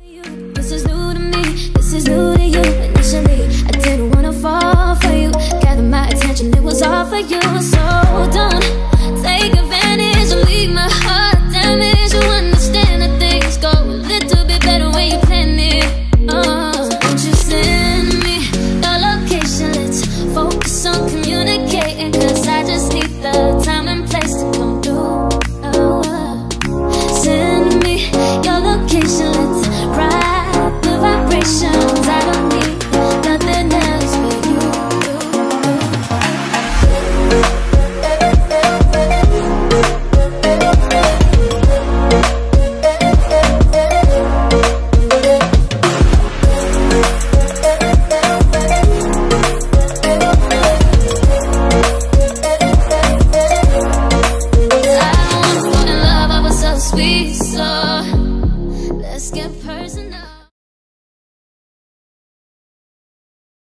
This is new to me, this is new to you. Initially, I didn't wanna fall for you. Gather my attention, it was all for you. So don't take advantage or leave my heart damaged. You understand that things go a little bit better when you plan it. So won't you send me your location? Let's focus on communicating, cause I just need the time and place to come through. Send me your location, let's ride the vibrations. I don't need nothing else but you. I don't wanna fall in love, I was so sweet, so let's get personal.